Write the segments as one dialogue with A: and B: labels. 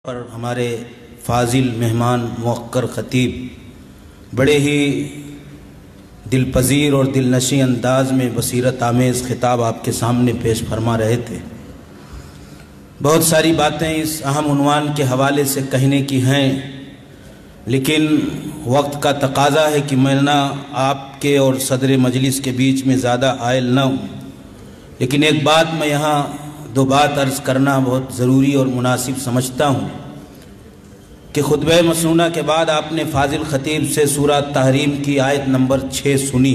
A: اور ہمارے فاضل مہمان موقر خطیب بڑے ہی دل پذیر اور دل نشیں انداز میں بصیرت آمیز خطاب آپ کے سامنے پیش فرما رہے تھے۔ بہت ساری باتیں اس اہم عنوان کے حوالے سے کہنے کی ہیں، لیکن وقت کا تقاضا ہے کہ میں نہ آپ کے اور صدر مجلس کے بیچ میں زیادہ حائل نہ ہوں، لیکن ایک بات میں یہاں دو بات عرض کرنا بہت ضروری اور مناسب سمجھتا ہوں کہ خطبہ مسنونہ کے بعد آپ نے فاضل خطیب سے سورہ تحریم کی آیت نمبر 6 سنی۔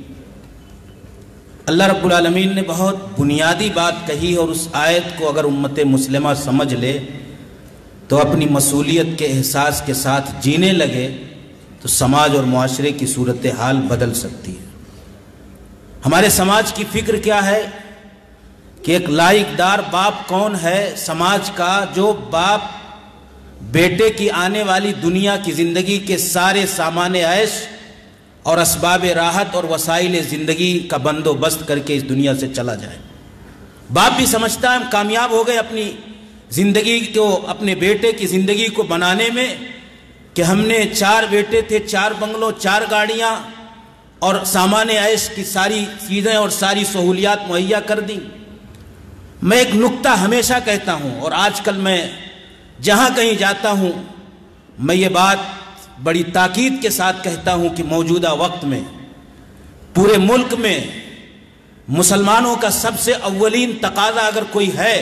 A: اللہ رب العالمین نے بہت بنیادی بات کہی، اور اس آیت کو اگر امت مسلمہ سمجھ لے تو اپنی مسئولیت کے احساس کے ساتھ جینے لگے تو سماج اور معاشرے کی صورتحال بدل سکتی ہے۔ ہمارے سماج کی فکر کیا ہے کہ ایک لائق دار باپ کون ہے سماج کا، جو باپ بیٹے کی آنے والی دنیا کی زندگی کے سارے سامان عیش اور اسباب راحت اور وسائل زندگی کا بندوبست کر کے اس دنیا سے چلا جائے۔ باپ بھی سمجھتا ہے ہم کامیاب ہو گئے اپنی زندگی کو، اپنے بیٹے کی زندگی کو بنانے میں، کہ ہم نے 4 بیٹے تھے، 4 بنگلوں، 4 گاڑیاں اور سامان عیش کی ساری چیزیں اور ساری سہولیات مہیا کر دیں۔ میں ایک نکتہ ہمیشہ کہتا ہوں، اور آج کل میں جہاں کہیں جاتا ہوں میں یہ بات بڑی تاکید کے ساتھ کہتا ہوں کہ موجودہ وقت میں پورے ملک میں مسلمانوں کا سب سے اولین تقاضا اگر کوئی ہے،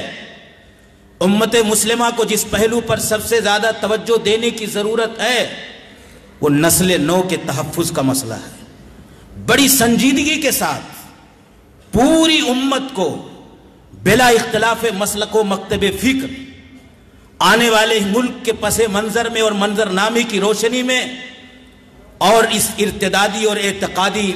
A: امت مسلمہ کو جس پہلو پر سب سے زیادہ توجہ دینے کی ضرورت ہے، وہ نسل نو کے تحفظ کا مسئلہ ہے۔ بڑی سنجیدگی کے ساتھ پوری امت کو بلا اختلاف مسلک و مکتب فکر آنے والے ملک کے پس منظر میں اور منظر نامی کی روشنی میں، اور اس ارتدادی اور اعتقادی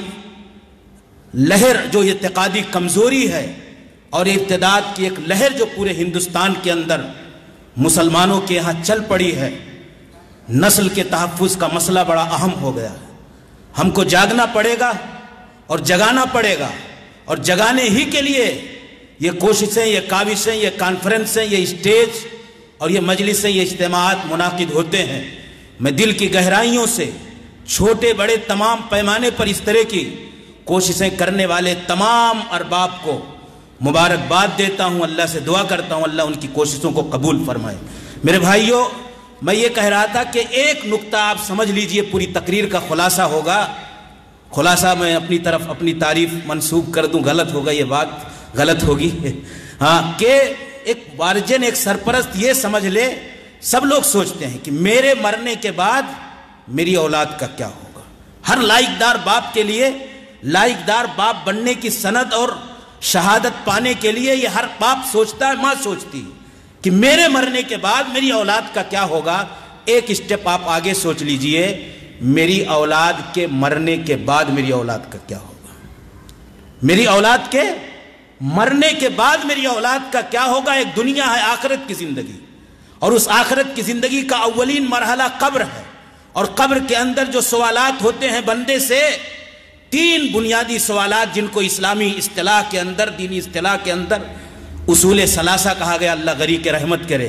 A: لہر جو اعتقادی کمزوری ہے اور ارتداد کی ایک لہر جو پورے ہندوستان کے اندر مسلمانوں کے یہاں چل پڑی ہے، نسل کے تحفظ کا مسئلہ بڑا اہم ہو گیا ہے۔ ہم کو جاگنا پڑے گا اور جگانا پڑے گا، اور جگانے ہی کے لیے یہ کوششیں، یہ کاوشیں، یہ کانفرنسیں، یہ اسٹیج اور یہ مجلسیں، یہ اجتماعات منعقد ہوتے ہیں۔ میں دل کی گہرائیوں سے چھوٹے بڑے تمام پیمانے پر اس طرح کی کوششیں کرنے والے تمام ارباب کو مبارکباد دیتا ہوں، اللہ سے دعا کرتا ہوں اللہ ان کی کوششوں کو قبول فرمائے۔ میرے بھائیوں، میں یہ کہہ رہا تھا کہ ایک نکتہ آپ سمجھ لیجئے، پوری تقریر کا خلاصہ ہوگا۔ خلاصہ میں اپنی طرف اپنی تعریف منسوب کر دوں، غلط ہوگا، یہ بات غلط ہوگی، ہاں، کہ ایک وارجن، ایک سرپرست یہ سمجھ لے، سب لوگ سوچتے ہیں کہ میرے مرنے کے بعد میری اولاد کا کیا ہوگا۔ ہر لائق دار باپ کے لیے، لائق دار باپ بننے کی سند اور شہادت پانے کے لیے یہ ہر باپ سوچتا ہے، ماں سوچتی ہے کہ میرے مرنے کے بعد میری اولاد کا کیا ہوگا۔ ایک اسٹیپ آپ آگے سوچ لیجئے، میری اولاد کے مرنے کے بعد میری اولاد کا کیا ہوگا۔ میری اولاد کے مرنے کے بعد میری اولاد کا کیا ہوگا۔ ایک دنیا ہے آخرت کی زندگی، اور اس آخرت کی زندگی کا اولین مرحلہ قبر ہے، اور قبر کے اندر جو سوالات ہوتے ہیں بندے سے، 3 بنیادی سوالات جن کو اسلامی اصطلاح کے اندر، دینی اصطلاح کے اندر اصول ثلاثہ کہا گیا، اللہ غری کے رحمت کرے۔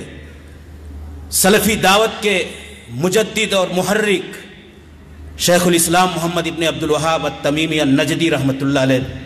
A: سلفی دعوت کے مجدد اور محرک شیخ الاسلام محمد ابن عبد الوہاب التمیمی النجدی رحمت اللہ علیہ،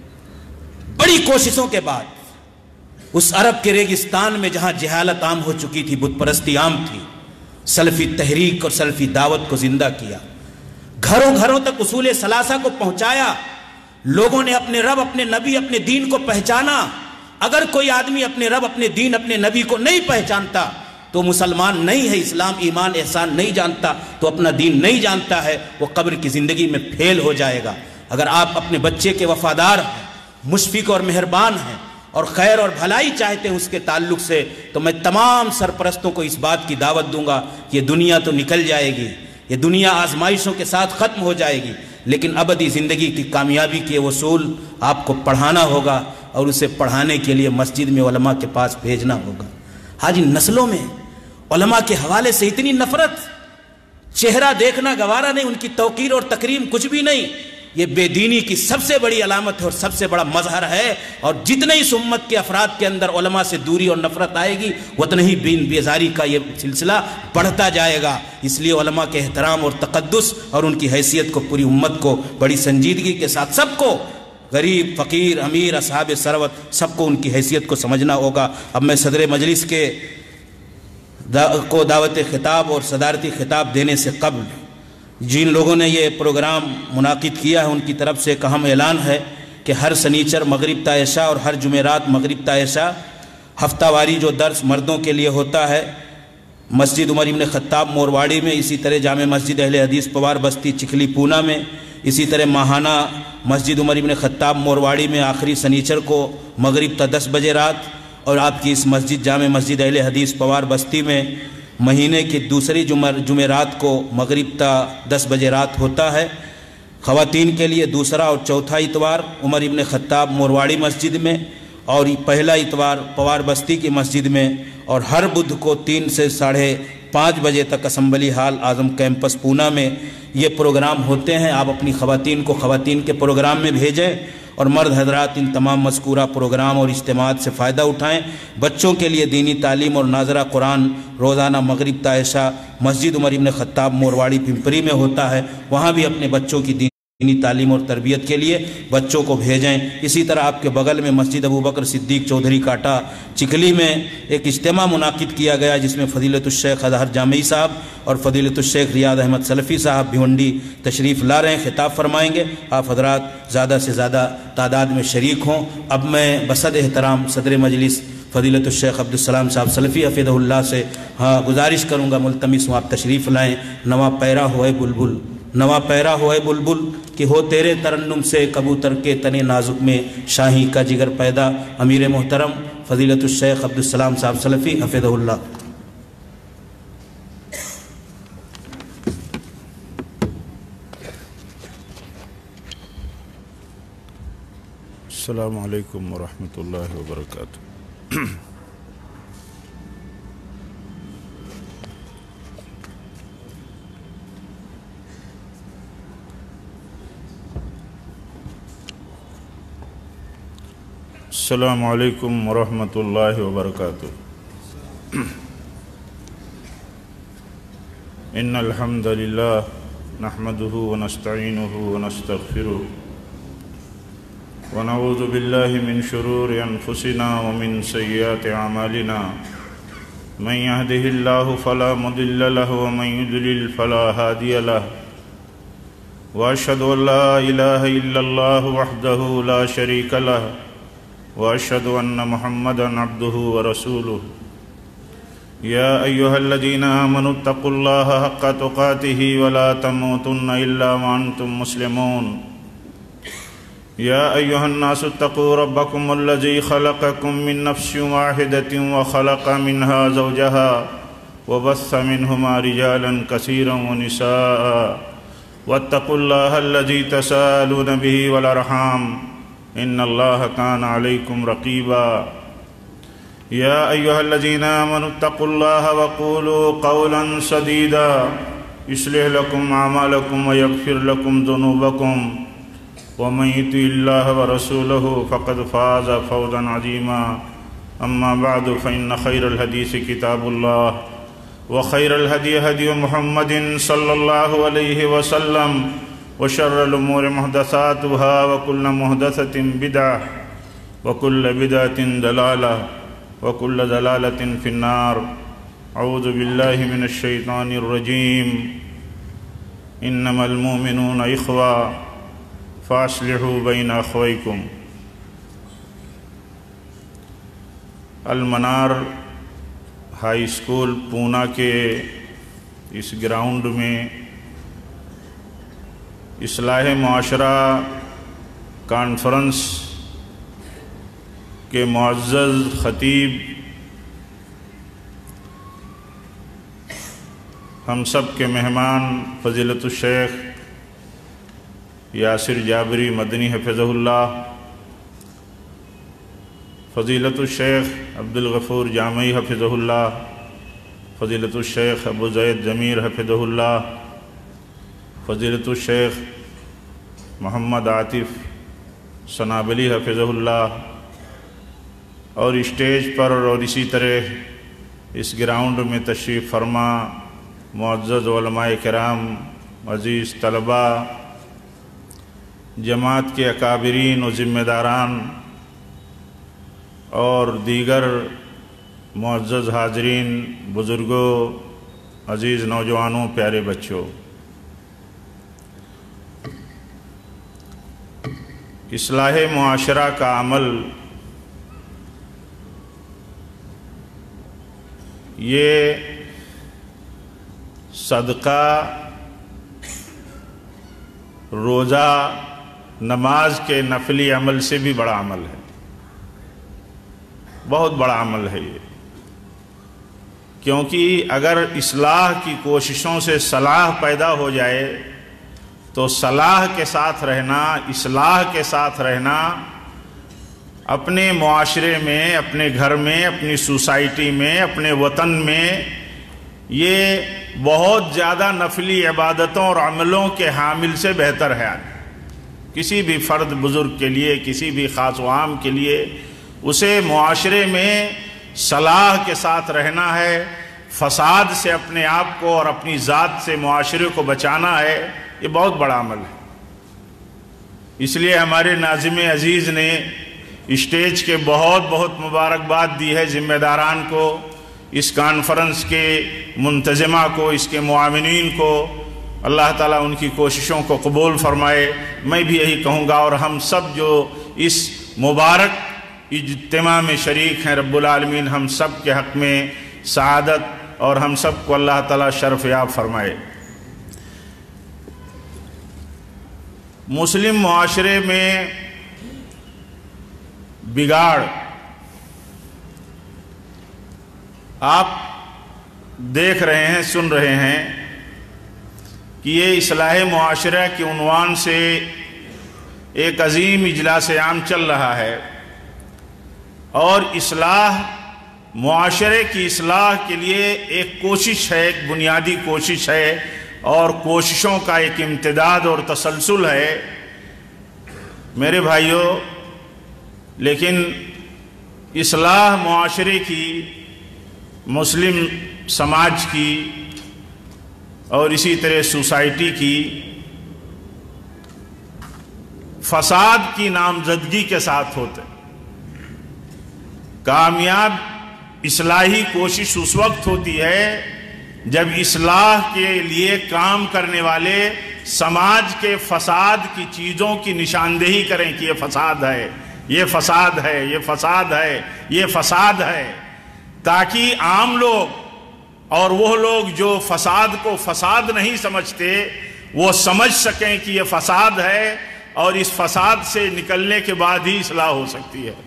A: بڑی کوششوں کے بعد اس عرب کے ریگستان میں جہاں جہالت عام ہو چکی تھی، بت پرستی عام تھی، سلفی تحریک اور سلفی دعوت کو زندہ کیا، گھروں گھروں تک اصول ثلاثہ کو پہنچایا، لوگوں نے اپنے رب، اپنے نبی، اپنے دین کو پہچانا۔ اگر کوئی آدمی اپنے رب، اپنے دین، اپنے نبی کو نہیں پہچانتا تو مسلمان نہیں ہے، اسلام، ایمان، احسان نہیں جانتا تو اپنا دین نہیں جانتا ہے، وہ قبر کی زندگی میں فیل ہو جائے گا۔ اگر آپ اپنے بچے کے وفادار ہیں، مشفق اور مہربان ہیں، اور خیر اور بھلائی چاہتے ہیں اس کے تعلق سے، تو میں تمام سرپرستوں کو اس بات کی دعوت دوں گا، یہ دنیا تو نکل جائے گی، یہ دنیا آزمائشوں کے ساتھ ختم ہو جائے گی، لیکن ابدی زندگی کی کامیابی کے اصول آپ کو پڑھانا ہوگا، اور اسے پڑھانے کے لیے مسجد میں علماء کے پاس بھیجنا ہوگا۔ آج ان نسلوں میں علماء کے حوالے سے اتنی نفرت، چہرہ دیکھنا گوارا نہیں، ان کی توقیر اور تکریم کچھ بھی نہیں، یہ بے دینی کی سب سے بڑی علامت ہے اور سب سے بڑا مظہر ہے، اور جتنے اس امت کے افراد کے اندر علماء سے دوری اور نفرت آئے گی اتنا ہی بیزاری کا یہ سلسلہ بڑھتا جائے گا۔ اس لیے علماء کے احترام اور تقدس اور ان کی حیثیت کو پوری امت کو بڑی سنجیدگی کے ساتھ، سب کو، غریب، فقیر، امیر، اصحاب ثروت، سب کو ان کی حیثیت کو سمجھنا ہوگا۔ اب میں صدر مجلس کو دعوت خطاب اور صدارتی خطاب دینے سے قبل جن لوگوں نے یہ پروگرام منعقد کیا ہے ان کی طرف سے ایک اہم اعلان ہے کہ ہر سنیچر مغرب تا عشاء اور ہر جمعرات مغرب تا عشاء ہفتہ واری جو درس مردوں کے لیے ہوتا ہے مسجد عمر ابن خطاب مورواڑی میں، اسی طرح جامع مسجد اہل حدیث پوار بستی چکھلی پونا میں، اسی طرح ماہانہ مسجد عمر ابن خطاب مورواڑی میں آخری سنیچر کو مغرب تا 10 بجے رات، اور آپ کی اس مسجد جامع مسجد اہل حدیث پوار بستی میں مہینے کی دوسری جمعرات کو مغرب تا 10 بجے رات ہوتا ہے۔ خواتین کے لیے دوسرا اور چوتھا اتوار عمر ابن خطاب مورواڑی مسجد میں، اور پہلا اتوار پوار بستی کی مسجد میں، اور ہر بدھ کو 3 سے 5:30 بجے تک assembly hall Azam campus Poona میں یہ پروگرام ہوتے ہیں۔ آپ اپنی خواتین کو خواتین کے پروگرام میں بھیجیں اور مرد حضرات ان تمام مذکورہ پروگرام اور اجتماعات سے فائدہ اٹھائیں۔ بچوں کے لیے دینی تعلیم اور ناظرہ قرآن روزانہ مغرب تا عشاء مسجد عمر ابن خطاب مورواڑی پمپری میں ہوتا ہے، وہاں بھی اپنے بچوں کی دینی تعلیم اور تربیت کے لیے بچوں کو بھیجیں۔ اسی طرح آپ کے بغل میں مسجد ابو بکر صدیق چودھری کاٹا چکھلی میں ایک اجتماع منعقد کیا گیا جس میں فضیلت الشیخ اظہر جامعی صاحب اور فضیلت الشیخ ریاض احمد سلفی صاحب بھیونڈی تشریف لا رہے ہیں، خطاب فرمائیں گے۔ آپ حضرات زیادہ سے زیادہ تعداد میں شریک ہوں۔ اب میں بصد احترام صدر مجلس فضیلت الشیخ عبدالسلام صاحب سلفی حفظہ اللہ سے گزارش کروں گا، ملتمس ہوں آپ تشریف لائیں۔ نواں پیرا ہوئے بلبل، نواں پیرا ہوئے بلبل کہ ہو تیرے ترنم سے کبوتر کے تنے نازک میں شاہی کا جگر پیدا۔ امیر محترم فضیلت الشیخ عبدالسلام صاحب سلفی حفظہ اللہ۔
B: السلام علیکم ورحمۃ اللہ وبرکاتہ۔ السلام علیکم ورحمۃ اللہ وبرکاتہ۔ ان الحمد للہ نحمده ونستعینه ونستغفره ونعوذ باللہ من شرور انفسنا ومن سیئات اعمالنا من يهده الله فلا مضل له ومن يضلل فلا هادي له واشهد ان لا اله الا الله وحده لا شريك له واشهد ان محمدا عبده ورسوله يا ايها الذين امنوا اتقوا الله حق تقاته ولا تموتن الا وانتم مسلمون يا أيها الناس اتقوا ربكم الذي خلقكم من نفس واحدة وخلق منها زوجها وبث منهما رجالا كثيرا ونساء واتقوا الله الذي تساءلون به والأرحام إن الله كان عليكم رقيبا يا أيها الذين آمنوا اتقوا الله وقولوا قولا سديدا يصلح لكم أعمالكم ويغفر لكم ذنوبكم ومن يطع الله ورسوله فقد فاز فوزا عظيما أما بعد فإن خير الحديث كتاب الله وخير الهدي هدي محمد صلى الله عليه وسلم وشر الأمور محدثاتها وكل محدثة بدعة وكل بدعة ضلالة وكل ضلالة في النار أعوذ بالله من الشيطان الرجيم إنما المؤمنون إخوة فاصلحوا بین اخویکم۔ المنار ہائی اسکول پونا کے اس گراؤنڈ میں اصلاح معاشرہ کانفرنس کے معزز خطیب ہم سب کے مہمان فضیلت الشیخ یاسر جابری مدنی حفظہ اللہ، فضیلت الشیخ عبدالغفور جامعی حفظہ اللہ، فضیلت الشیخ ابو زید ضمیر حفظہ اللہ، فضیلت الشیخ محمد عاطف سنابلی حفظہ اللہ، اور اسٹیج پر اور اسی طرح اس گراؤنڈ میں تشریف فرما معزز علماء کرام، عزیز طلباء، جماعت کے اکابرین و ذمہ داران اور دیگر معزز حاضرین، بزرگوں، عزیز نوجوانوں، پیارے بچوں، اصلاح معاشرہ کا عمل یہ صدقہ، روزہ، نماز کے نفلی عمل سے بھی بڑا عمل ہے، بہت بڑا عمل ہے یہ، کیونکہ اگر اصلاح کی کوششوں سے صلاح پیدا ہو جائے تو صلاح کے ساتھ رہنا، اصلاح کے ساتھ رہنا، اپنے معاشرے میں، اپنے گھر میں، اپنی سوسائٹی میں، اپنے وطن میں، یہ بہت زیادہ نفلی عبادتوں اور عملوں کے حامل سے بہتر ہے۔ کسی بھی فرد بزرگ کے لیے، کسی بھی خاص و عام کے لیے، اسے معاشرے میں صلاح کے ساتھ رہنا ہے، فساد سے اپنے آپ کو اور اپنی ذات سے معاشرے کو بچانا ہے، یہ بہت بڑا عمل ہے۔ اس لیے ہمارے ناظم عزیز نے اسٹیج کے بہت بہت مبارکباد دی ہے ذمہ داران کو، اس کانفرنس کے منتظمہ کو، اس کے معاونین کو، اللہ تعالیٰ ان کی کوششوں کو قبول فرمائے۔ میں بھی یہی کہوں گا، اور ہم سب جو اس مبارک اجتماع میں شریک ہیں، رب العالمین ہم سب کے حق میں سعادت اور ہم سب کو اللہ تعالیٰ شرف یاب فرمائے۔ مسلم معاشرے میں بگاڑ، آپ دیکھ رہے ہیں، سن رہے ہیں کہ یہ اصلاح معاشرہ کے عنوان سے ایک عظیم اجلاس عام چل رہا ہے، اور اصلاح، معاشرے کی اصلاح کے لیے ایک کوشش ہے، ایک بنیادی کوشش ہے، اور کوششوں کا ایک امتداد اور تسلسل ہے میرے بھائیوں۔ لیکن اصلاح معاشرے کی، مسلم سماج کی، اور اسی طرح سوسائٹی کی فساد کی نامزدگی کے ساتھ ہوتے۔ کامیاب اصلاحی کوشش اس وقت ہوتی ہے جب اصلاح کے لیے کام کرنے والے سماج کے فساد کی چیزوں کی نشاندہی کریں کہ یہ فساد ہے، یہ فساد ہے، یہ فساد ہے، یہ فساد ہے، تاکہ عام لوگ اور وہ لوگ جو فساد کو فساد نہیں سمجھتے، وہ سمجھ سکیں کہ یہ فساد ہے، اور اس فساد سے نکلنے کے بعد ہی اصلاح ہو سکتی ہے۔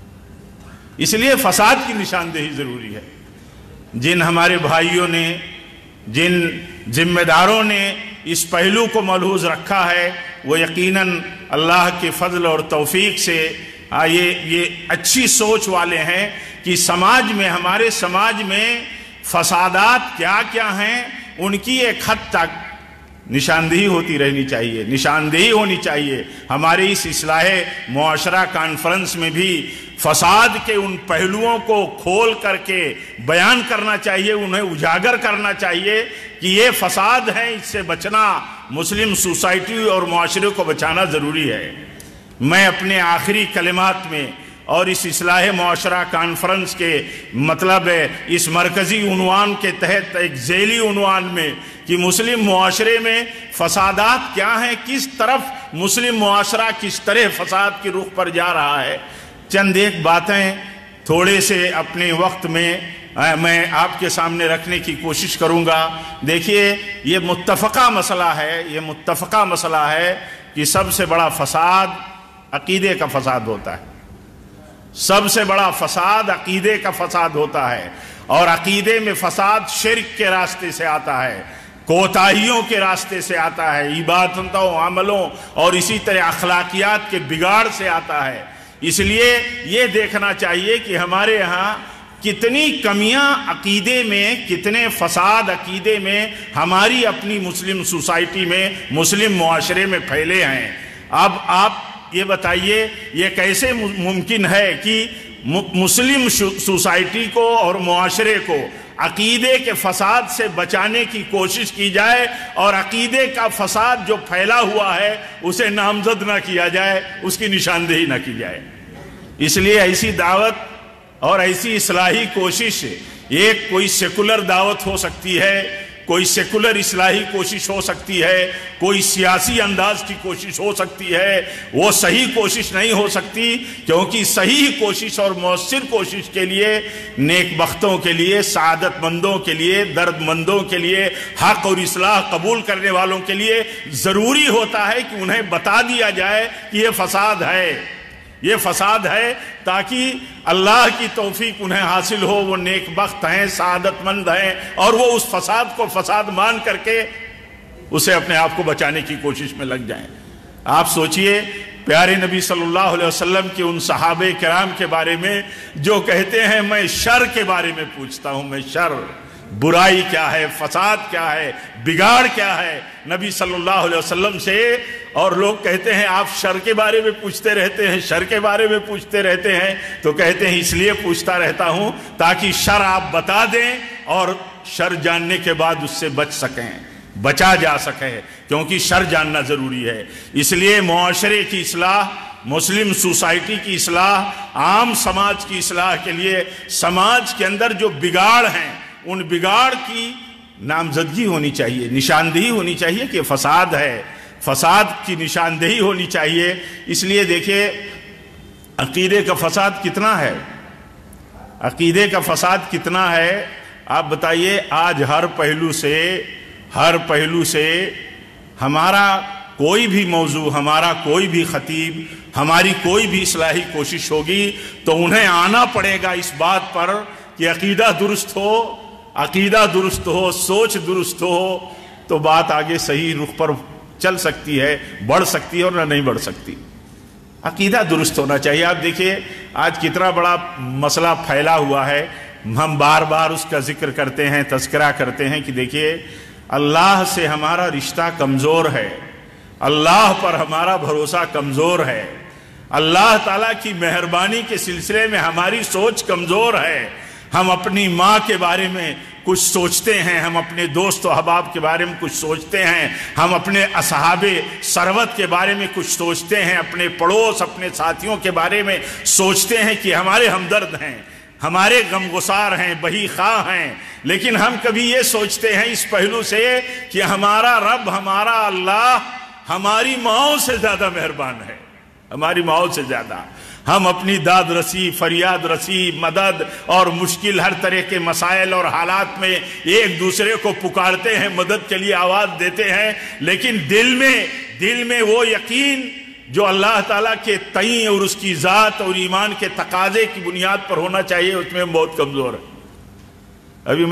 B: اس لیے فساد کی نشاندہی ضروری ہے۔ جن ہمارے بھائیوں نے، جن ذمہ داروں نے اس پہلو کو ملحوظ رکھا ہے، وہ یقیناً اللہ کے فضل اور توفیق سے یہ اچھی سوچ والے ہیں کہ سماج میں، ہمارے سماج میں فسادات کیا کیا ہیں، ان کی ایک حد تک نشاندہی ہوتی رہنی چاہیے، نشاندہی ہونی چاہیے۔ ہمارے اس اصلاح معاشرہ کانفرنس میں بھی فساد کے ان پہلوؤں کو کھول کر کے بیان کرنا چاہیے، انہیں اجاگر کرنا چاہیے کہ یہ فساد ہے، اس سے بچنا، مسلم سوسائٹی اور معاشرے کو بچانا ضروری ہے۔ میں اپنے آخری کلمات میں اور اس اصلاح معاشرہ کانفرنس کے مطلب ہے اس مرکزی عنوان کے تحت ایک ذیلی عنوان میں کہ مسلم معاشرے میں فسادات کیا ہیں، کس طرف مسلم معاشرہ کس طرح فساد کی رخ پر جا رہا ہے، چند ایک باتیں تھوڑے سے اپنے وقت میں آپ کے سامنے رکھنے کی کوشش کروں گا۔ دیکھیے، یہ متفقہ مسئلہ ہے، یہ متفقہ مسئلہ ہے کہ سب سے بڑا فساد عقیدے کا فساد ہوتا ہے۔ سب سے بڑا فساد عقیدے کا فساد ہوتا ہے، اور عقیدے میں فساد شرک کے راستے سے آتا ہے، کوتاہیوں کے راستے سے آتا ہے، عبادتوں، عملوں اور اسی طرح اخلاقیات کے بگاڑ سے آتا ہے۔ اس لیے یہ دیکھنا چاہیے کہ ہمارے ہاں کتنی کمیاں عقیدے میں، کتنے فساد عقیدے میں ہماری اپنی مسلم سوسائٹی میں، مسلم معاشرے میں پھیلے ہیں۔ اب آپ یہ بتائیے یہ کیسے ممکن ہے کہ مسلم سوسائٹی کو اور معاشرے کو عقیدے کے فساد سے بچانے کی کوشش کی جائے اور عقیدے کا فساد جو پھیلا ہوا ہے اسے نامزد نہ کیا جائے، اس کی نشاندہی نہ کی جائے؟ اس لیے ایسی دعوت اور ایسی اصلاحی کوشش، ایک کوئی سیکولر دعوت ہو سکتی ہے، کوئی سیکولر اصلاحی کوشش ہو سکتی ہے، کوئی سیاسی انداز کی کوشش ہو سکتی ہے، وہ صحیح کوشش نہیں ہو سکتی، کیونکہ صحیح کوشش اور مؤثر کوشش کے لیے، نیک بختوں کے لیے، سعادت مندوں کے لیے، درد مندوں کے لیے، حق اور اصلاح قبول کرنے والوں کے لیے ضروری ہوتا ہے کہ انہیں بتا دیا جائے کہ یہ فساد ہے، یہ فساد ہے، تاکہ اللہ کی توفیق انہیں حاصل ہو، وہ نیک بخت ہیں، سعادت مند ہیں، اور وہ اس فساد کو فساد مان کر کے اسے اپنے آپ کو بچانے کی کوشش میں لگ جائیں۔ آپ سوچئے پیارے نبی صلی اللہ علیہ وسلم کے ان صحابہ کرام کے بارے میں جو کہتے ہیں میں شر کے بارے میں پوچھتا ہوں، میں شر، برائی کیا ہے، فساد کیا ہے، بگاڑ کیا ہے نبی صلی اللہ علیہ وسلم سے، اور لوگ کہتے ہیں آپ شر کے بارے میں پوچھتے رہتے ہیں، شر کے بارے میں پوچھتے رہتے ہیں، تو کہتے ہیں اس لیے پوچھتا رہتا ہوں تاکہ شر آپ بتا دیں اور شر جاننے کے بعد اس سے بچ سکیں، بچا جا سکے، کیونکہ شر جاننا ضروری ہے۔ اس لیے معاشرے کی اصلاح، مسلم سوسائٹی کی اصلاح، عام سماج کی اصلاح کے لیے سماج کے اندر جو بگاڑ ہیں ان بگاڑ کی نامزدگی ہونی چاہیے، نشاندہی ہونی چاہیے کہ فساد ہے، فساد کی نشاندہی ہونی چاہیے۔ اس لیے دیکھیے عقیدے کا فساد کتنا ہے، عقیدے کا فساد کتنا ہے، آپ بتائیے۔ آج ہر پہلو سے ہمارا کوئی بھی موضوع، ہمارا کوئی بھی خطیب، ہماری کوئی بھی اصلاحی کوشش ہوگی تو انہیں آنا پڑے گا اس بات پر کہ عقیدہ درست ہو، عقیدہ درست ہو، سوچ درست ہو، تو بات آگے صحیح رخ پر چل سکتی ہے، بڑھ سکتی ہے اور نہ نہیں بڑھ سکتی۔ عقیدہ درست ہونا چاہیے۔ آپ دیکھیے آج کتنا بڑا مسئلہ پھیلا ہوا ہے، ہم بار بار اس کا ذکر کرتے ہیں، تذکرہ کرتے ہیں کہ دیکھیے اللہ سے ہمارا رشتہ کمزور ہے، اللہ پر ہمارا بھروسہ کمزور ہے، اللہ تعالیٰ کی مہربانی کے سلسلے میں ہماری سوچ کمزور ہے۔ ہم اپنی ماں کے بارے میں کچھ سوچتے ہیں، ہم اپنے دوست و احباب کے بارے میں کچھ سوچتے ہیں، ہم اپنے اصحاب ثروت کے بارے میں کچھ سوچتے ہیں، اپنے پڑوس، اپنے ساتھیوں کے بارے میں سوچتے ہیں کہ ہمارے ہمدرد ہیں، ہمارے غمگسار ہیں، بہی خواہ ہیں، لیکن ہم کبھی یہ سوچتے ہیں اس پہلو سے کہ ہمارا رب، ہمارا اللہ ہماری ماؤں سے زیادہ مہربان ہے، ہماری ماؤں سے زیادہ۔ ہم اپنی داد رسی، فریاد رسی، مدد اور مشکل ہر طرح کے مسائل اور حالات میں ایک دوسرے کو پکارتے ہیں، مدد کے لیے آواز دیتے ہیں، لیکن دل میں وہ یقین جو اللہ تعالیٰ کے تئیں اور اس کی ذات اور ایمان کے تقاضے کی بنیاد پر ہونا چاہیے، اس میں بہت کمزور ہے۔ ابھی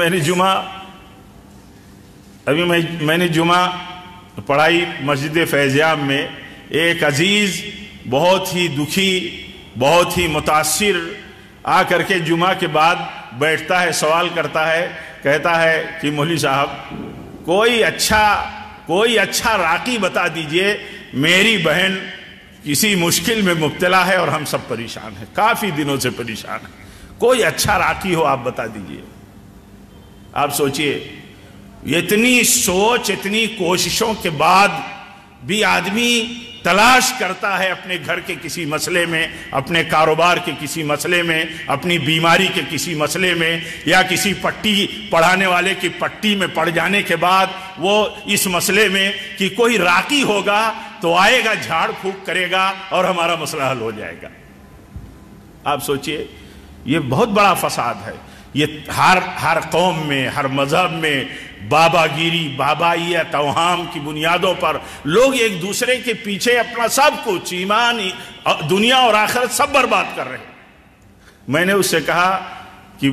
B: میں نے جمعہ پڑھائی مسجد فیضیاب میں، ایک عزیز بہت ہی دکھی، بہت ہی متاثر آ کر کے جمعہ کے بعد بیٹھتا ہے، سوال کرتا ہے، کہتا ہے کہ مولوی صاحب کوئی اچھا راقی بتا دیجئے، میری بہن کسی مشکل میں مبتلا ہے اور ہم سب پریشان ہیں، کافی دنوں سے پریشان ہیں، کوئی اچھا راقی ہو آپ بتا دیجئے۔ آپ سوچئے اتنی سوچ، اتنی کوششوں کے بعد بھی آدمی تلاش کرتا ہے اپنے گھر کے کسی مسئلے میں، اپنے کاروبار کے کسی مسئلے میں، اپنی بیماری کے کسی مسئلے میں، یا کسی پٹی پڑھانے والے کی پٹی میں پڑ جانے کے بعد وہ اس مسئلے میں کہ کوئی راقی ہوگا تو آئے گا، جھاڑ پھونک کرے گا اور ہمارا مسئلہ حل ہو جائے گا۔ آپ سوچئے یہ بہت بڑا فساد ہے۔ یہ ہر قوم میں، ہر مذہب میں بابا گیری، بابائیت، اوہام کی بنیادوں پر لوگ ایک دوسرے کے پیچھے اپنا سب کچھ، ایمان، دنیا اور آخرت سب برباد کر رہے ہیں۔ میں نے اس سے کہا کہ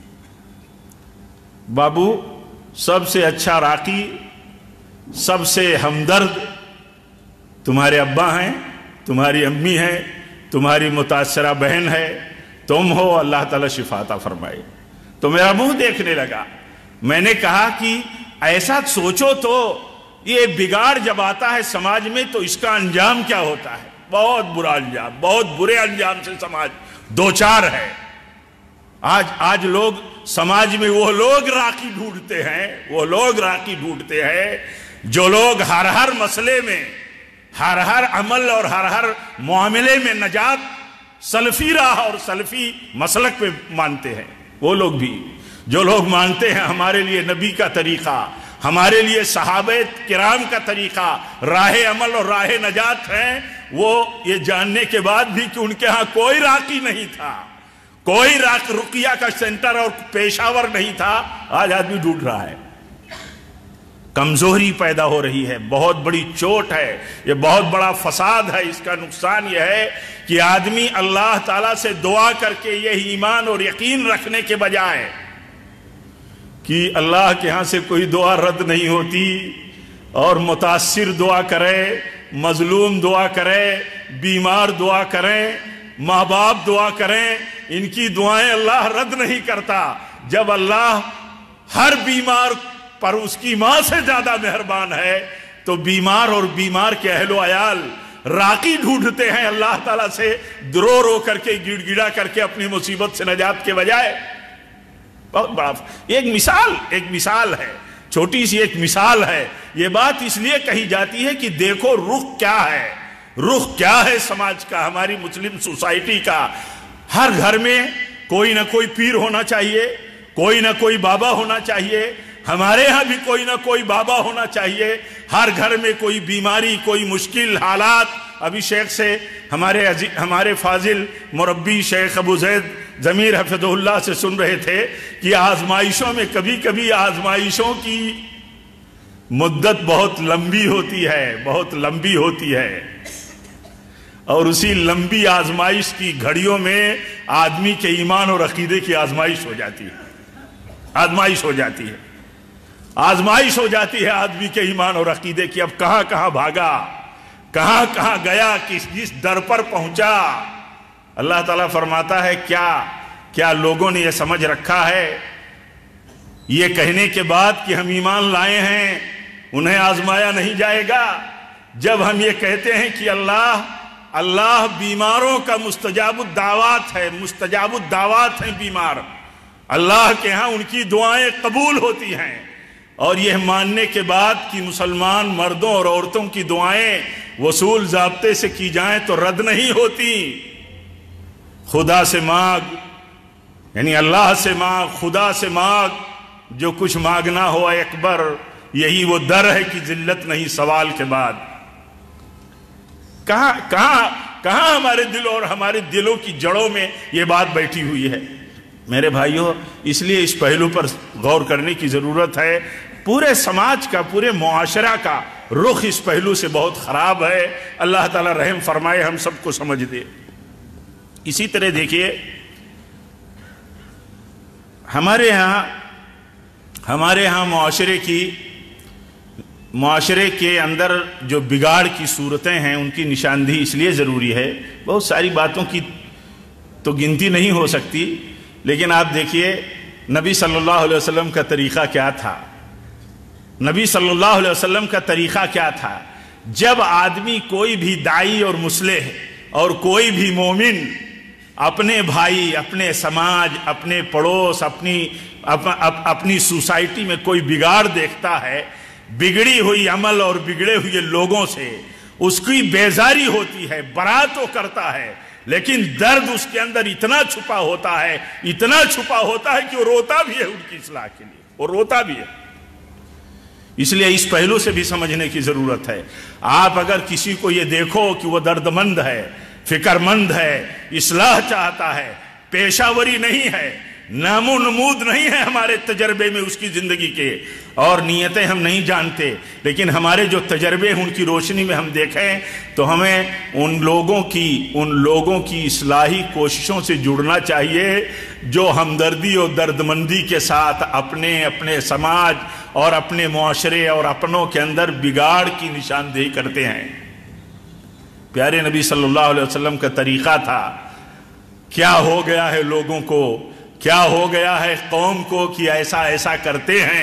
B: بابو سب سے اچھا راقی، سب سے ہمدرد تمہارے ابا ہیں، تمہاری امی ہیں، تمہاری متاثرہ بہن ہے، تم ہو، اللہ تعالیٰ شفا عطا فرمائے۔ تو میرا منہ دیکھنے لگا۔ میں نے کہا کہ ایسا سوچو تو یہ بگاڑ جب آتا ہے سماج میں تو اس کا انجام کیا ہوتا ہے؟ بہت برا انجام، بہت برے انجام سے سماج دوچار ہے۔ آج لوگ سماج میں وہ لوگ راکی ڈھونڈتے ہیں جو لوگ ہر مسئلے میں، ہر عمل اور ہر معاملے میں نجات سلفی راہ اور سلفی مسلک پہ مانتے ہیں۔ وہ لوگ بھی جو لوگ مانتے ہیں ہمارے لیے نبی کا طریقہ، ہمارے لیے صحابہ کرام کا طریقہ راہ عمل اور راہ نجات ہے، وہ یہ جاننے کے بعد بھی کہ ان کے ہاں کوئی راقی نہیں تھا، کوئی رقیہ کا سینٹر اور پیشاور نہیں تھا، آج آدمی ڈھونڈ رہا ہے۔ کمزوری پیدا ہو رہی ہے، بہت بڑی چوٹ ہے، یہ بہت بڑا فساد ہے۔ اس کا نقصان یہ ہے کہ آدمی اللہ تعالیٰ سے دعا کر کے یہ ایمان اور یقین رکھنے کے بجائے کہ اللہ کے ہاں سے کوئی دعا رد نہیں ہوتی، اور متاثر دعا کرے، مظلوم دعا کرے، بیمار دعا کریں، ماں باپ دعا کریں، ان کی دعائیں اللہ رد نہیں کرتا۔ جب اللہ ہر بیمار پر اس کی ماں سے زیادہ مہربان ہے تو بیمار اور بیمار کے اہل و عیال راقی ڈھونڈتے ہیں اللہ تعالیٰ سے رو کر کے، گڑ گڑا کر کے اپنی مصیبت سے نجات کے بجائے۔ بہت بڑا ایک مثال ہے، چھوٹی سی ایک مثال ہے۔ یہ بات اس لیے کہی جاتی ہے کہ دیکھو رخ کیا ہے سماج کا، ہماری مسلم سوسائٹی کا۔ ہر گھر میں کوئی نہ کوئی پیر ہونا چاہیے، کوئی نہ کوئی بابا ہونا چاہیے، ہمارے ہاں بھی کوئی نہ کوئی بابا ہونا چاہیے۔ ہر گھر میں کوئی بیماری، کوئی مشکل حالات۔ ابھی شیخ سے ہمارے فاضل مربی شیخ ابو زید ضمیر حفظہ اللہ سے سن رہے تھے کہ آزمائشوں میں کبھی آزمائشوں کی مدت بہت لمبی ہوتی ہے، اور اسی لمبی آزمائش کی گھڑیوں میں آدمی کے ایمان اور عقیدے کی آزمائش ہو جاتی ہے آدمی کے ایمان اور عقیدے کی۔ اب کہاں بھاگا، کہاں گیا، جس در پر پہنچا۔ اللہ تعالیٰ فرماتا ہے کیا لوگوں نے یہ سمجھ رکھا ہے یہ کہنے کے بعد کہ ہم ایمان لائے ہیں انہیں آزمایا نہیں جائے گا؟ جب ہم یہ کہتے ہیں کہ اللہ بیماروں کا مستجاب الدعوات ہیں بیمار، اللہ کے ہاں ان کی دعائیں قبول ہوتی ہیں، اور یہ ماننے کے بعد کہ مسلمان مردوں اور عورتوں کی دعائیں وصول ضابطے سے کی جائیں تو رد نہیں ہوتی۔ خدا سے مانگ، یعنی اللہ سے مانگ، خدا سے مانگ، جو کچھ مانگنا ہو اے اکبر، یہی وہ در ہے کہ ذلت نہیں سوال کے بعد۔ کہاں ہمارے دل اور ہمارے دلوں کی جڑوں میں یہ بات بیٹھی ہوئی ہے؟ میرے بھائیوں، اس لیے اس پہلو پر غور کرنے کی ضرورت ہے۔ پورے سماج کا، پورے معاشرہ کا رخ اس پہلو سے بہت خراب ہے۔ اللہ تعالیٰ رحم فرمائے، ہم سب کو سمجھ دے۔ اسی طرح دیکھیے ہمارے ہاں معاشرے کے اندر جو بگاڑ کی صورتیں ہیں ان کی نشاندہی اس لیے ضروری ہے۔ بہت ساری باتوں کی تو گنتی نہیں ہو سکتی، لیکن آپ دیکھیے نبی صلی اللہ علیہ وسلم کا طریقہ کیا تھا؟ نبی صلی اللہ علیہ وسلم کا طریقہ کیا تھا؟ جب آدمی کوئی بھی داعی اور مصلح اور کوئی بھی مومن اپنے بھائی، اپنے سماج، اپنے پڑوس، اپنی سوسائٹی میں کوئی بگاڑ دیکھتا ہے، بگڑی ہوئی عمل اور بگڑے ہوئے لوگوں سے اس کی بیزاری ہوتی ہے، برات وہ کرتا ہے، لیکن درد اس کے اندر اتنا چھپا ہوتا ہے کہ وہ روتا بھی ہے ان کی اصلاح کے لیے، وہ روتا بھی ہے۔ اس لیے اس پہلو سے بھی سمجھنے کی ضرورت ہے۔ آپ اگر کسی کو یہ دیکھو کہ وہ درد مند ہے، فکر مند ہے، اصلاح چاہتا ہے، پیشہ وری نہیں ہے، نام و نمود نہیں ہے ہمارے تجربے میں اس کی زندگی کے، اور نیتیں ہم نہیں جانتے، لیکن ہمارے جو تجربے ہیں ان کی روشنی میں ہم دیکھیں تو ہمیں ان لوگوں کی اصلاحی کوششوں سے جڑنا چاہیے جو ہمدردی اور دردمندی کے ساتھ اپنے سماج اور اپنے معاشرے اور اپنوں کے اندر بگاڑ کی نشاندہی کرتے ہیں۔ پیارے نبی صلی اللہ علیہ وسلم کا طریقہ تھا۔ کیا ہو گیا ہے لوگوں کو، کیا ہو گیا ہے قوم کو کہ ایسا کرتے ہیں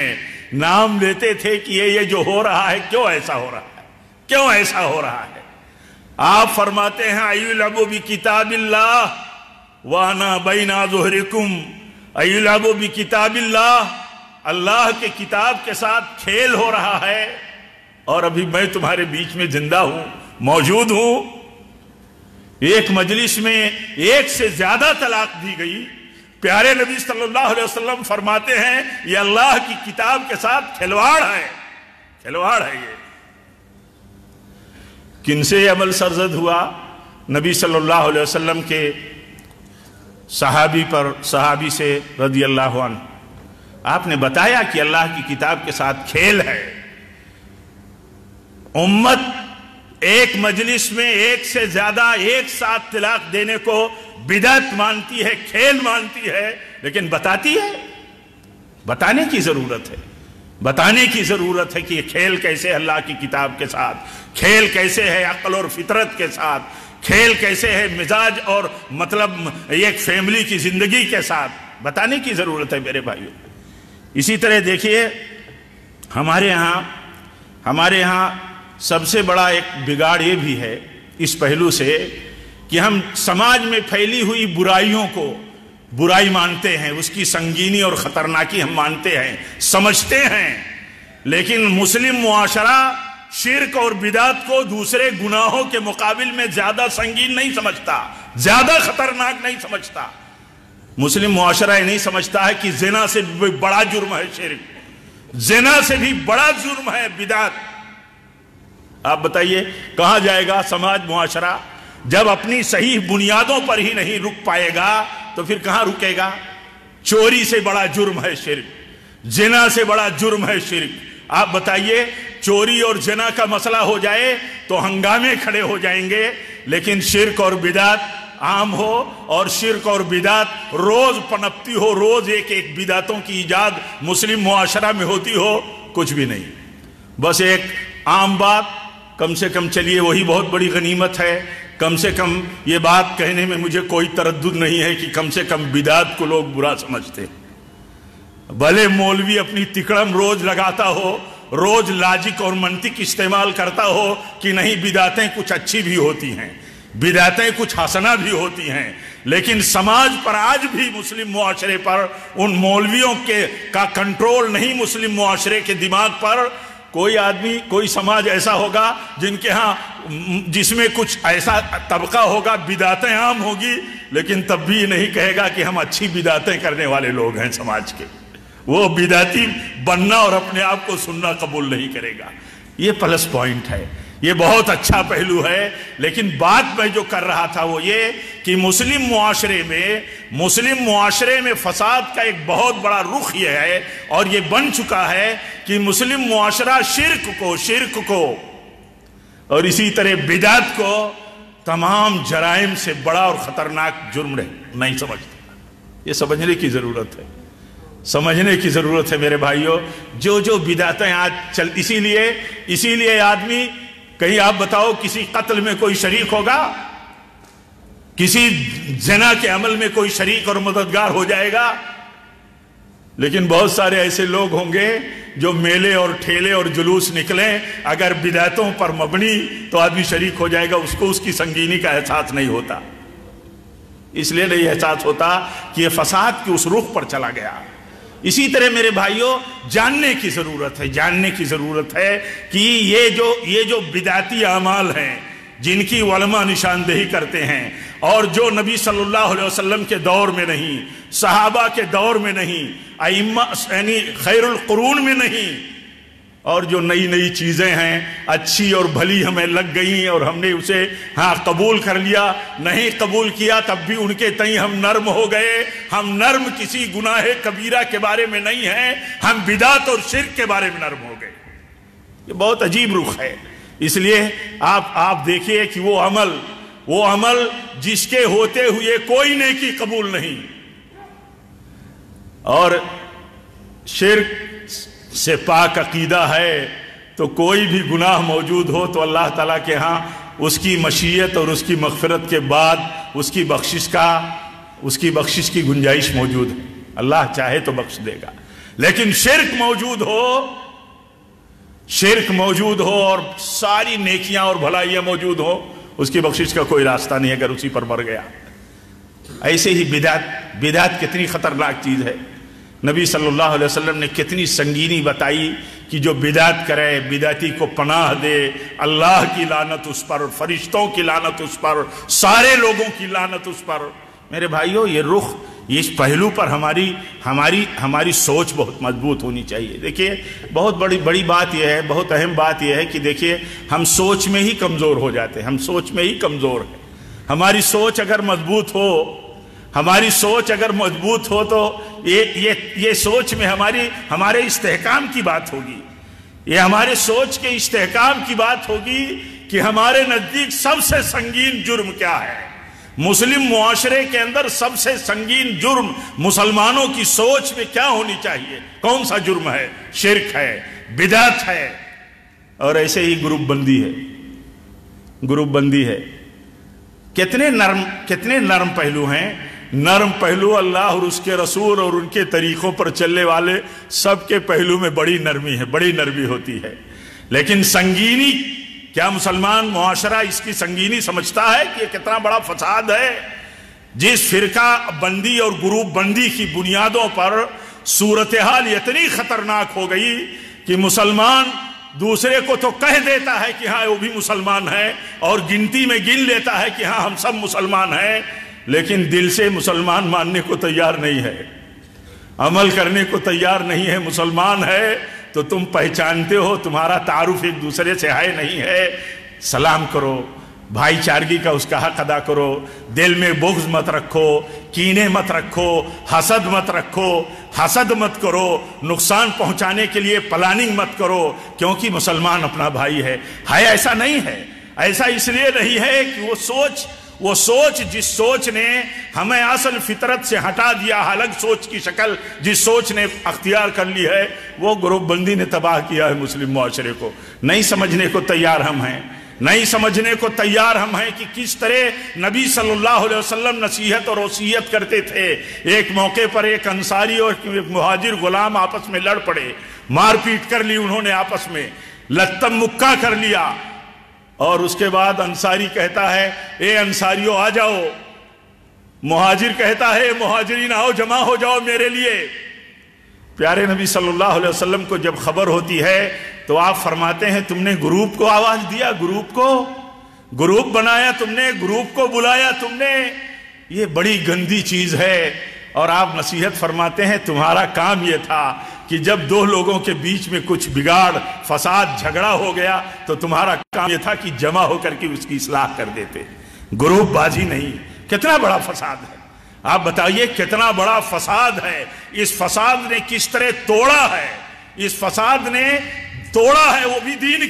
B: نام لیتے تھے کہ یہ جو ہو رہا ہے کیوں ایسا ہو رہا ہے، کیوں ایسا ہو رہا ہے؟ آپ فرماتے ہیں ایلعبوا بکتاب اللہ وانا بین ظہرکم، ایلعبوا بکتاب اللہ، اللہ کے کتاب کے ساتھ کھیل ہو رہا ہے اور ابھی میں تمہارے بیچ میں زندہ ہوں، موجود ہوں۔ ایک مجلس میں ایک سے زیادہ طلاق دی گئی، پیارے نبی صلی اللہ علیہ وسلم فرماتے ہیں یہ اللہ کی کتاب کے ساتھ کھلواڑ ہے، کھلواڑ ہے۔ یہ کن سے یہ عمل سرزد ہوا؟ نبی صلی اللہ علیہ وسلم کے صحابی سے رضی اللہ عنہ آپ نے بتایا کہ اللہ کی کتاب کے ساتھ کھیل ہے۔ امت ایک مجلس میں ایک سے زیادہ ایک ساتھ طلاق دینے کو بدعت مانتی ہے، کھیل مانتی ہے، لیکن بتاتی ہے، بتانے کی ضرورت ہے، بتانے کی ضرورت ہے کہ یہ کھیل کیسے اللہ کی کتاب کے ساتھ، کھیل کیسے ہے عقل اور فطرت کے ساتھ، کھیل کیسے ہے مزاج اور مطلب ایک فیملی کی زندگی کے ساتھ، بتانے کی ضرورت ہے میرے بھائیوں۔ اسی طرح دیکھیے ہمارے ہاں سب سے بڑا ایک بگاڑ یہ بھی ہے اس پہلو سے کہ ہم سماج میں پھیلی ہوئی برائیوں کو برائی مانتے ہیں، اس کی سنگینی اور خطرناکی ہم مانتے ہیں، سمجھتے ہیں، لیکن مسلم معاشرہ شرک اور بدعت کو دوسرے گناہوں کے مقابل میں زیادہ سنگین نہیں سمجھتا، زیادہ خطرناک نہیں سمجھتا۔ مسلم معاشرہ یہ نہیں سمجھتا ہے کہ زنا سے بھی بڑا جرم ہے شرک، زنا سے بھی بڑا جرم ہے بدعت۔ آپ بتائیے کہاں جائے گا سماج معاشرہ جب اپنی صحیح بنیادوں پر ہی نہیں رک پائے گا تو پھر کہاں رکے گا؟ چوری سے بڑا جرم ہے شرک، زنا سے بڑا جرم ہے شرک۔ آپ بتائیے چوری اور زنا کا مسئلہ ہو جائے تو ہنگامے کھڑے ہو جائیں گے، لیکن شرک اور بدعت عام ہو اور شرک اور بدعت روز پنپتی ہو، روز ایک ایک بدعتوں کی ایجاد مسلم معاشرہ میں ہوتی ہو، کچھ بھی نہیں، بس ایک عام بات کم سے کم چلیے وہی بہت بڑی غنیمت ہے۔ کم سے کم یہ بات کہنے میں مجھے کوئی تردد نہیں ہے کہ کم سے کم بدعت کو لوگ برا سمجھتے ہیں۔ بھلے مولوی اپنی تکڑم روز لگاتا ہو، روز لاجک اور منطق استعمال کرتا ہو کہ نہیں بدعتیں کچھ اچھی بھی ہوتی ہیں، بدعتیں کچھ حسنہ بھی ہوتی ہیں، لیکن سماج پر آج بھی مسلم معاشرے پر ان مولویوں کا کنٹرول نہیں، مسلم معاشرے کے دماغ پر۔ کوئی آدمی کوئی سماج ایسا ہوگا جن کے ہاں جس میں کچھ ایسا طبقہ ہوگا بدعتیں عام ہوگی، لیکن تب بھی نہیں کہے گا کہ ہم اچھی بدعتیں کرنے والے لوگ ہیں سماج کے، وہ بدعتی بننا اور اپنے آپ کو سننا قبول نہیں کرے گا۔ یہ پلس پوائنٹ ہے، یہ بہت اچھا پہلو ہے، لیکن بات میں جو کر رہا تھا وہ یہ کہ مسلم معاشرے میں فساد کا ایک بہت بڑا رخ یہ ہے اور یہ بن چکا ہے کہ مسلم معاشرہ شرک کو اور اسی طرح بدعت کو تمام جرائم سے بڑا اور خطرناک جرم نہیں سمجھتا۔ یہ سمجھنے کی ضرورت ہے، سمجھنے کی ضرورت ہے میرے بھائیوں۔ جو بدعتیں آج اسی لیے آدمی کہیں آپ بتاؤ کسی قتل میں کوئی شریک ہوگا، کسی زنا کے عمل میں کوئی شریک اور مددگار ہو جائے گا، لیکن بہت سارے ایسے لوگ ہوں گے جو میلے اور ٹھیلے اور جلوس نکلیں، اگر بدعتوں پر مبنی تو آدمی شریک ہو جائے گا، اس کو اس کی سنگینی کا احساس نہیں ہوتا، اس لیے نہیں احساس ہوتا کہ یہ فساد کی اس رخ پر چلا گیا۔ اسی طرح میرے بھائیوں جاننے کی ضرورت ہے کہ یہ جو بدعتی اعمال ہیں جن کی علماء نشاندہی کرتے ہیں اور جو نبی صلی اللہ علیہ وسلم کے دور میں نہیں، صحابہ کے دور میں نہیں، ائمہ یعنی خیر القرون میں نہیں، اور جو نئی چیزیں ہیں اچھی اور بھلی ہمیں لگ گئیں اور ہم نے اسے قبول کر لیا، نہیں قبول کیا تب بھی ان کے تئیں ہم نرم ہو گئے۔ ہم نرم کسی گناہ کبیرہ کے بارے میں نہیں ہیں، ہم بدعت اور شرک کے بارے میں نرم ہو گئے۔ یہ بہت عجیب رخ ہے، اس لیے آپ دیکھیے کہ وہ عمل جس کے ہوتے ہوئے کوئی نیکی قبول نہیں، اور شرک سے پاک عقیدہ ہے تو کوئی بھی گناہ موجود ہو تو اللہ تعالیٰ کے ہاں اس کی مشیت اور اس کی مغفرت کے بعد اس کی بخشش کی گنجائش موجود ہے، اللہ چاہے تو بخش دے گا۔ لیکن شرک موجود ہو اور ساری نیکیاں اور بھلائیاں موجود ہو، اس کی بخشش کا کوئی راستہ نہیں اگر اسی پر مر گیا۔ ایسے ہی بدعت کتنی خطرناک چیز ہے۔ نبی صلی اللہ علیہ وسلم نے کتنی سنگینی بتائی کہ جو بدعت کرے، بدعتی کو پناہ دے، اللہ کی لعنت اس پر، فرشتوں کی لعنت اس پر، سارے لوگوں کی لعنت اس پر۔ میرے بھائیو، یہ رخ، اس پہلو پر ہماری سوچ بہت مضبوط ہونی چاہیے۔ دیکھیے، بہت بڑی بات یہ ہے، بہت اہم بات یہ ہے کہ دیکھیے، ہم سوچ میں ہی کمزور ہو جاتے ہیں، ہم سوچ میں ہی کمزور ہیں۔ ہماری سوچ اگر مضبوط ہو تو یہ سوچ میں ہمارے استحکام کی بات ہوگی، یہ ہمارے سوچ کے استحکام کی بات ہوگی کہ ہمارے نزدیک سب سے سنگین جرم کیا ہے۔ مسلم معاشرے کے اندر سب سے سنگین جرم مسلمانوں کی سوچ میں کیا ہونی چاہیے، کون سا جرم ہے؟ شرک ہے، بدعت ہے، اور ایسے ہی گروپ بندی ہے۔ کتنے نرم پہلو ہیں۔ نرم پہلو اللہ اور اس کے رسول اور ان کے طریقوں پر چلنے والے سب کے پہلو میں بڑی نرمی ہوتی ہے، لیکن سنگینی، کیا مسلمان معاشرہ اس کی سنگینی سمجھتا ہے کہ یہ کتنا بڑا فساد ہے؟ جس فرقہ بندی اور گروپ بندی کی بنیادوں پر صورتحال اتنی خطرناک ہو گئی کہ مسلمان دوسرے کو تو کہہ دیتا ہے کہ ہاں وہ بھی مسلمان ہے، اور گنتی میں گن لیتا ہے کہ ہاں ہم سب مسلمان ہیں، لیکن دل سے مسلمان ماننے کو تیار نہیں ہے، عمل کرنے کو تیار نہیں ہے۔ مسلمان ہے تو تم پہچانتے ہو، تمہارا تعارف ایک دوسرے سے ہے نہیں ہے، سلام کرو، بھائی چارگی کا اس کا حق ادا کرو، دل میں بغض مت رکھو، کینے مت رکھو، حسد مت کرو، نقصان پہنچانے کے لیے پلاننگ مت کرو، کیونکہ مسلمان اپنا بھائی ہے۔ ایسا نہیں ہے، ایسا اس لیے نہیں ہے کہ وہ سوچ جس سوچ نے ہمیں اصل فطرت سے ہٹا دیا، الگ سوچ کی شکل جس سوچ نے اختیار کر لی ہے، وہ گروپ بندی نے تباہ کیا ہے مسلم معاشرے کو۔ نہیں سمجھنے کو تیار ہم ہیں کہ کس طرح نبی صلی اللہ علیہ وسلم نصیحت اور وصیت کرتے تھے۔ ایک موقع پر ایک انصاری اور ایک مہاجر غلام آپس میں لڑ پڑے، مار پیٹ کر لی انہوں نے، آپس میں لتم مکہ کر لیا، اور اس کے بعد انصاری کہتا ہے، اے انصاریوں آ جاؤ، مہاجر کہتا ہے، مہاجرین آؤ، جمع ہو جاؤ میرے لیے۔ پیارے نبی صلی اللہ علیہ وسلم کو جب خبر ہوتی ہے تو آپ فرماتے ہیں، تم نے گروپ کو آواز دیا، گروپ بنایا، تم نے گروپ کو بلایا، تم نے، یہ بڑی گندی چیز ہے۔ اور آپ نصیحت فرماتے ہیں، تمہارا کام یہ تھا کہ جب دو لوگوں کے بیچ میں کچھ بگاڑ، فساد، جھگڑا ہو گیا تو تمہارا کام یہ تھا کہ جمع ہو کر کے اس کی اصلاح کر دیتے، گروپ بازی نہیں۔ کتنا بڑا فساد ہے، آپ بتائیے کتنا بڑا فساد ہے۔ اس فساد نے کس طرح توڑا ہے، وہ بھی دین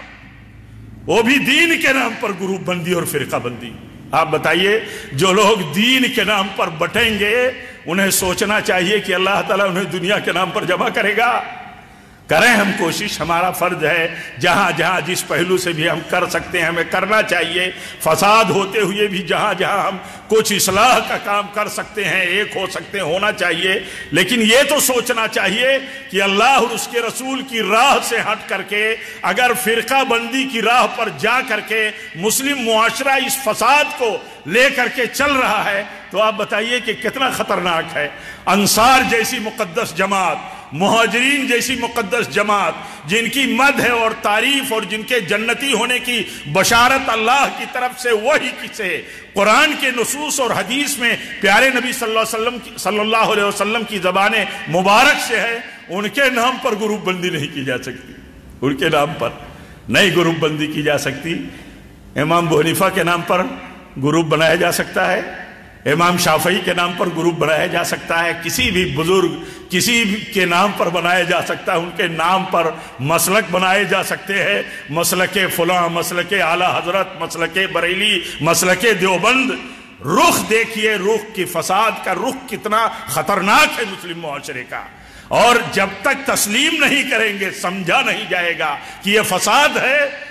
B: کے نام پر، گروپ بندی اور فرقہ بندی۔ آپ بتائیے، جو لوگ دین کے نام پر بٹیں گے، انہیں سوچنا چاہیے کہ اللہ تعالیٰ انہیں دنیا کے نام پر جمع کرے گا۔ کریں ہم کوشش، ہمارا فرض ہے، جہاں جہاں جس پہلو سے بھی ہم کر سکتے ہیں ہمیں کرنا چاہیے۔ فساد ہوتے ہوئے بھی جہاں جہاں ہم کچھ اصلاح کا کام کر سکتے ہیں، ایک ہو سکتے ہیں، ہونا چاہیے۔ لیکن یہ تو سوچنا چاہیے کہ اللہ اور اس کے رسول کی راہ سے ہٹ کر کے اگر فرقہ بندی کی راہ پر جا کر کے مسلم معاشرہ اس فساد کو لے کر کے چل رہا ہے تو آپ بتائیے کہ کتنا خطرناک ہے۔ انصار جیسی مقدس جماعت، مہاجرین جیسی مقدس جماعت، جن کی مدح ہے اور تعریف اور جن کے جنتی ہونے کی بشارت اللہ کی طرف سے وحی سے، قرآن کے نصوص اور حدیث میں پیارے نبی صلی اللہ علیہ وسلم کی زبان مبارک سے ہے، ان کے نام پر گروپ بندی نہیں کی جا سکتی، ان کے نام پر نہیں گروپ بندی کی جا سکتی۔ امام ابو حنیفہ کے نام پر گروپ بنایا جا سکتا ہے، امام شافعی کے نام پر گروپ بنایا جا سکتا ہے، کسی بھی بزرگ کسی کے نام پر بنایا جا سکتا ہے، ان کے نام پر مسلک بنائے جا سکتے ہیں، مسلک فلاں، مسلک اعلیٰ حضرت، مسلک بریلی، مسلک دیوبند۔ رخ دیکھیے، رخ کی فساد کا رخ کتنا خطرناک ہے مسلم معاشرے کا، اور جب تک تسلیم نہیں کریں گے، سمجھا نہیں جائے گا کہ یہ فساد ہے،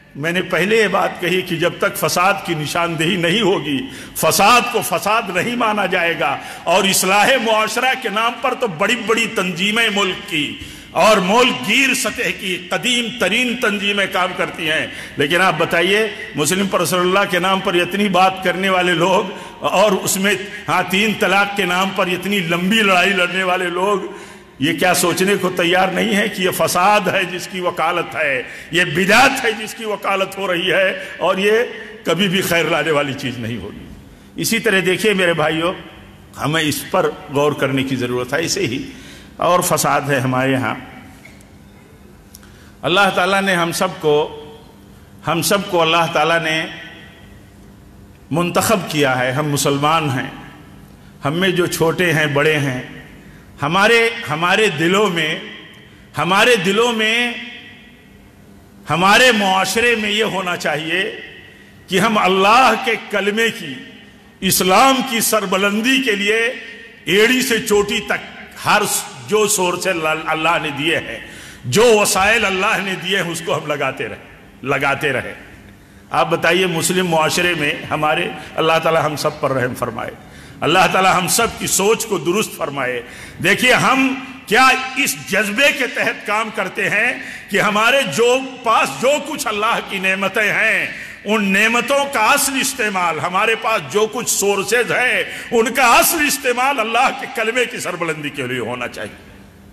B: میں نے پہلے یہ بات کہی کہ جب تک فساد کی نشاندہی نہیں ہوگی، فساد کو فساد نہیں مانا جائے گا، اور اصلاح معاشرہ کے نام پر تو بڑی بڑی تنظیمیں ملک کی اور ملک گیر سطح کی قدیم ترین تنظیمیں کام کرتی ہیں، لیکن آپ بتائیے مسلم پر رسول اللہ کے نام پر اتنی بات کرنے والے لوگ، اور اس میں 3 طلاق کے نام پر اتنی لمبی لڑائی لڑنے والے لوگ، یہ کیا سوچنے کو تیار نہیں ہے کہ یہ فساد ہے جس کی وکالت ہے، یہ بدعت ہے جس کی وکالت ہو رہی ہے، اور یہ کبھی بھی خیر لانے والی چیز نہیں ہوگی۔ اسی طرح دیکھیے میرے بھائیوں، ہمیں اس پر غور کرنے کی ضرورت ہے۔ ایسے ہی اور فساد ہے ہمارے ہاں۔ اللہ تعالیٰ نے ہم سب کو اللہ تعالیٰ نے منتخب کیا ہے، ہم مسلمان ہیں، ہم میں جو چھوٹے ہیں بڑے ہیں، ہمارے دلوں میں ہمارے معاشرے میں یہ ہونا چاہیے کہ ہم اللہ کے کلمے کی، اسلام کی سربلندی کے لیے ایڑی سے چوٹی تک ہر جو سورسز اللہ نے دیے ہیں، جو وسائل اللہ نے دیے ہیں، اس کو ہم لگاتے رہے۔ آپ بتائیے مسلم معاشرے میں ہمارے، اللہ تعالی ہم سب پر رحم فرمائے، اللہ تعالی ہم سب کی سوچ کو درست فرمائے۔ دیکھیے ہم کیا اس جذبے کے تحت کام کرتے ہیں کہ ہمارے پاس جو کچھ اللہ کی نعمتیں ہیں، ان نعمتوں کا اصل استعمال، ہمارے پاس جو کچھ سورسز ہیں ان کا اصل استعمال اللہ کے کلمے کی سربلندی کے لیے ہونا چاہیے۔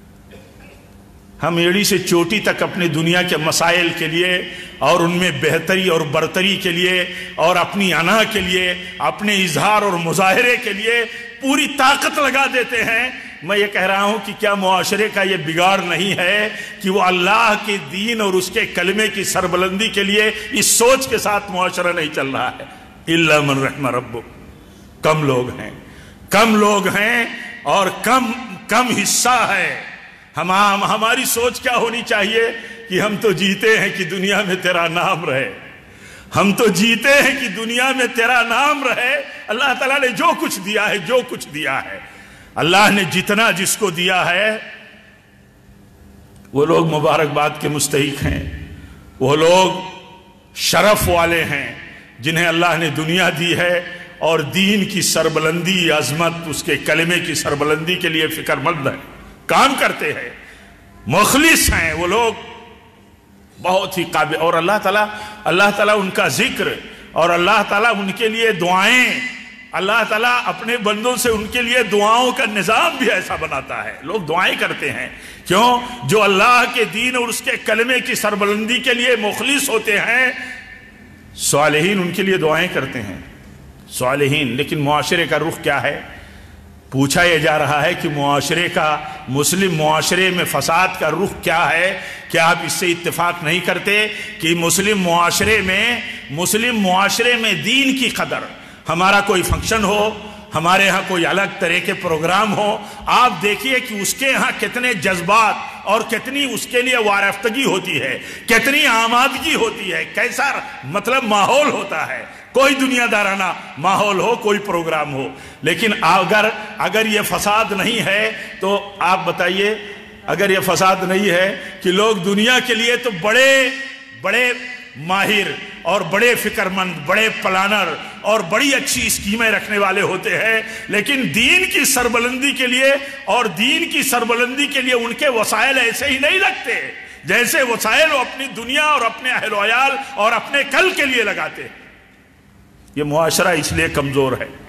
B: ہم ایڑی سے چوٹی تک اپنی دنیا کے مسائل کے لیے اور ان میں بہتری اور برتری کے لیے اور اپنی انا کے لیے، اپنے اظہار اور مظاہرے کے لیے پوری طاقت لگا دیتے ہیں۔ میں یہ کہہ رہا ہوں کہ کیا معاشرے کا یہ بگاڑ نہیں ہے کہ وہ اللہ کے دین اور اس کے کلمے کی سربلندی کے لیے اس سوچ کے ساتھ معاشرہ نہیں چل رہا ہے؟ الا من رحم ربک، کم لوگ ہیں اور کم حصہ ہے۔ ہماری سوچ کیا ہونی چاہیے کہ ہم تو جیتے ہیں کہ دنیا میں تیرا نام رہے، ہم تو جیتے ہیں کہ دنیا میں تیرا نام رہے۔ اللہ تعالیٰ نے جو کچھ دیا ہے، اللہ نے جتنا جس کو دیا ہے، وہ لوگ مبارکباد کے مستحق ہیں، وہ لوگ شرف والے ہیں جنہیں اللہ نے دنیا دی ہے اور دین کی سربلندی، عظمت، اس کے کلمے کی سربلندی کے لیے فکر مند ہیں، کام کرتے ہیں، مخلص ہیں وہ لوگ، بہت ہی قابل۔ اور اللہ تعالیٰ ان کا ذکر اور اللہ تعالیٰ ان کے لیے دعائیں، اللہ تعالیٰ اپنے بندوں سے ان کے لیے دعاؤں کا نظام بھی ایسا بناتا ہے، لوگ دعائیں کرتے ہیں۔ کیوں؟ جو اللہ کے دین اور اس کے کلمے کی سربلندی کے لیے مخلص ہوتے ہیں، صالحین ان کے لیے دعائیں کرتے ہیں، صالحین۔ لیکن معاشرے کا رخ کیا ہے؟ پوچھا یہ جا رہا ہے کہ مسلم معاشرے میں فساد کا رخ کیا ہے؟ کیا آپ اس سے اتفاق نہیں کرتے کہ مسلم معاشرے میں دین کی قدر، ہمارا کوئی فنکشن ہو، ہمارے ہاں کوئی الگ طرح کے پروگرام ہو، آپ دیکھیے کہ اس کے ہاں کتنے جذبات اور کتنی اس کے لیے وارفتگی ہوتی ہے، کتنی آمادگی ہوتی ہے، کیسا ماحول ہوتا ہے، کوئی دنیا دارانہ ماحول ہو، کوئی پروگرام ہو۔ لیکن اگر یہ فساد نہیں ہے تو آپ بتائیے، اگر یہ فساد نہیں ہے کہ لوگ دنیا کے لیے تو بڑے ماہر اور بڑے فکر مند، بڑے پلانر اور بڑی اچھی اسکیمیں رکھنے والے ہوتے ہیں، لیکن دین کی سربلندی کے لیے اور دین کی سربلندی کے لیے ان کے وسائل ایسے ہی نہیں لگتے جیسے وسائل وہ اپنی دنیا اور اپنے اہل و عیال اور اپنے کل کے لیے لگاتے ہیں۔ یہ معاشرہ اس لیے کمزور ہے۔